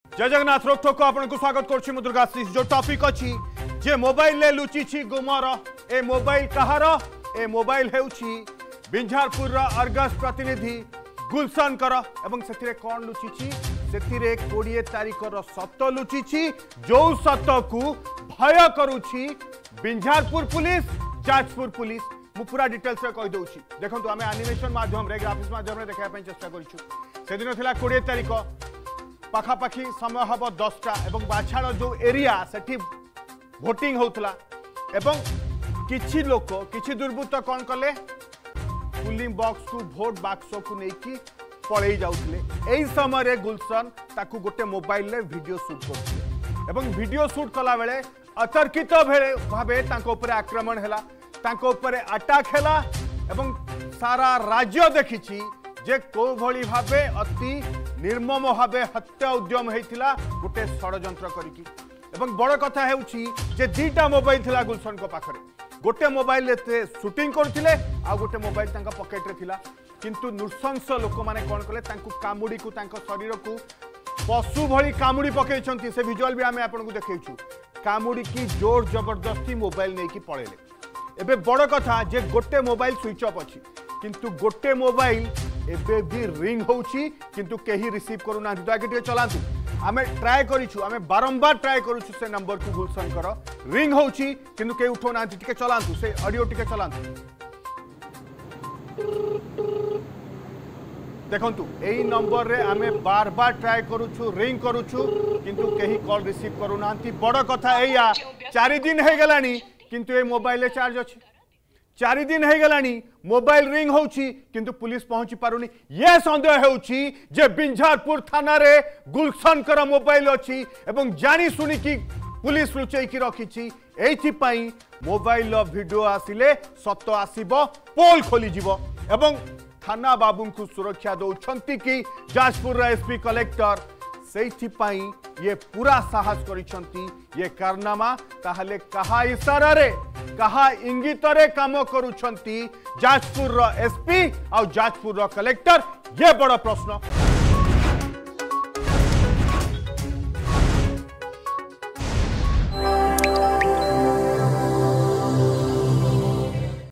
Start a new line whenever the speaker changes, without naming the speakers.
जय जगन्नाथ रोकठोक को आपको स्वागत करुच्ची मु दुर्गाशीष जो टॉपिक अच्छी जे मोबाइल ले लुचि गुमर ए मोबाइल कहार ए मोबाइल हेउछि बिंझारपुर अर्गस प्रतिनिधि गुलशन कर एवं से कौन लुचि से 20 तारीख सत लुचि जो सत को भय करुछि बिंझारपुर पुलिस जाजपुर पुलिस मु पूरा डिटेल्स रे कहि दउछि देखंतु आमे एनिमेशन माध्यम रे ग्राफिक्स माध्यम रे देखा पई चेष्टा करिछु से दिन थिला 20 तारीख पाखापाखि समय हम 10टा एवं बाछाड़ जो एरिया सेठी भोटिंग होतला एवं किछि लोक किछि दुर्बृत्त कौन कले पुलिंग बॉक्स को भोट बॉक्स को लेकिन पलई जाउथले एई समय रे गुलशन ताकू गोटे मोबाइल ले वीडियो शूट करथले एवं वीडियो शूट कला बेले अतर्कित भावे तांको ऊपर आक्रमण हैला तांको ऊपर अटैक हैला एवं सारा राज्य देखिछि जे को भली भावे अति निर्मम भावे हत्या उद्यम हेतिला गोटे षडयंत्र करिकी एवं बड़ कथा हेउछि जे दीटा मोबाइल थिला गुलशन को पाखरे गोटे मोबाइल से शूटिंग करथिले आ गोटे मोबाइल तांका पॉकेट रे थिला किंतु नृशंस लोक माने कोन कले तांकु कामुडी को तांका शरीर को पशु भली कामुडी पकेइछंती से विजुअल भी आमे आपन को देखैछु कामुडी की जोर जबरदस्ती मोबाइल नै की पळेले एबे बड़ कथा जे गोटे मोबाइल स्विच ऑफ अछि किंतु गोटे मोबाइल एबे भी रिंग होउछि किंतु केही रिसीव करू ना तो आगे चलांतु आमे ट्राई करिछु आमे बारंबार ट्राई करूछु से नंबर को गुलशन कर रिंग होउछि किंतु के उठो ना टिके चलांतु से ऑडियो टिके चलांतु देखंतु एई नंबर रे आमे बार बार ट्राई करूछु रिंग करूछु किंतु केही कॉल रिसीव करू नांती बड़ कथा एया 4 दिन हे गलानी किंतु ए मोबाइल रे चार्ज अछि 4 दिन हे गलानी मोबाइल रिंग होउछि किंतु पुलिस पहुंची पारुनी ये संदेह हेउछि जे बिंझारपुर थाना रे गुलशन कर मोबाइल अछि एवं जानी सुनी की पुलिस लुचै की रखिछि एथि पई मोबाइल वीडियो आसिले सत्य आसीबो पोल खोली जीवो एवं थाना बाबू को सुरक्षा दौरान कि जाजपुर एसपी कलेक्टर से ये पूरा साहस करिसंती ये कारनामा ताहले कहा इशारा रे कहा इंगित रे काम करुछंती जाजपुर एसपी और जाजपुर कलेक्टर ये बड़ प्रश्न।